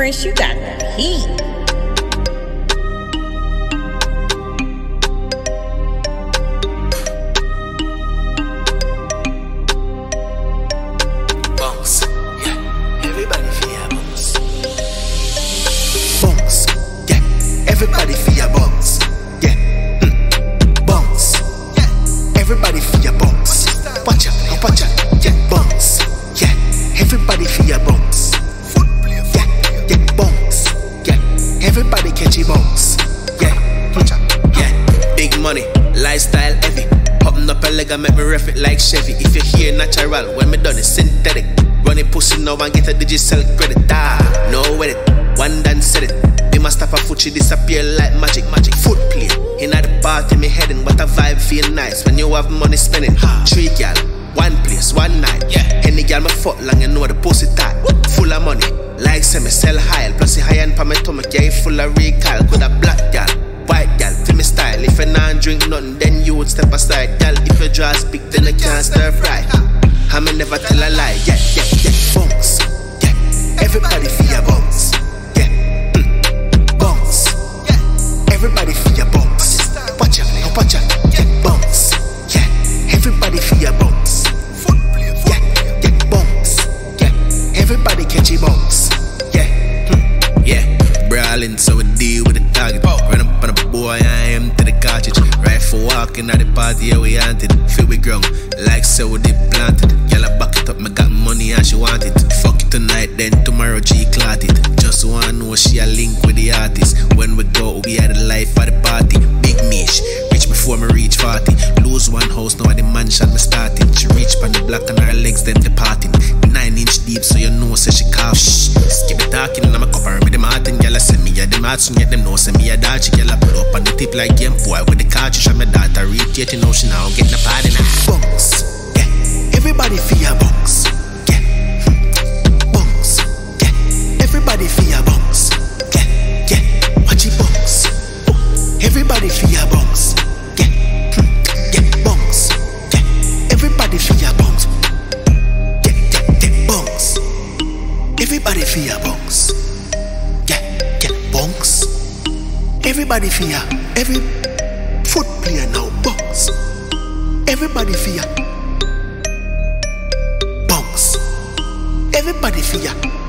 Fresh, you got the heat. Bunks, yeah, everybody feel bunks. Bunks, yeah, everybody feel bunks. Yeah, bunks, yeah, everybody feel bunks. Watch out, yeah, bunks, yeah, everybody feel bunks. Yeah, bunks, yeah, everybody catch your bunks. Yeah, big money, lifestyle heavy. Popping up a leg and make me ref it like Chevy. If you hear natural, when me done it synthetic. Run it pussy now and get a digital credit. No with it, one done said it. Be my stop a foot, she disappear like magic. Foot play, in the party me heading. What a vibe feel nice when you have money spending. 3 gal, one place, one night. Any gal me fuck long, you know the pussy tight. Full of money, like say me sell high. Plus the high end pa me stomach, yeah, full of recall. Could a black gal, white gal, feel me style. If you not drink nothing, then you would step aside. Gal, if your draws big, then I can't stir fry. I me never tell a lie. Yeah, bunks. Yeah, everybody feel bunks. Yeah, bunks. Yeah, everybody feel bunks. Watch out, yeah, bunks. Yeah, everybody feel bunks. Yeah, bunks. Yeah, everybody catch your bunks. Yeah, brawling, so we deal with the target. Run up on a boy, I am to the cartridge. Right for walking at the party, yeah, we hunted. Feel we ground, like so we did planted. Y'all back it up, me got money and she want it. Fuck it tonight, then tomorrow G clot it. Just wanna know she a link with the artist. When we go, we had the life of the party. Big mish, rich before me reach 40. Lose one house, now at the mansion me starting. She reach pan the block on her legs, then departing. 9-inch deep, so you know say she cough. Skip it talking, and I'm a copper with the Martin. Y'all send me a the mats, and get them know send me a dodge. Y'all pull up on the tip like Game Boy with the cartridge. And my daughter reach 18, now she now get the party now. Bunks, yeah, everybody feel bunks. Yeah, bunks, yeah, everybody feel bunks. Yeah, watch it bunks. Everybody feel bunks. Yeah, bunks. Yeah, everybody feel bunks. Yeah, bunks. Everybody feel bunks. Yeah, bunks. Everybody feel. Every foot player now bunks. Everybody feel bunks. Everybody feel.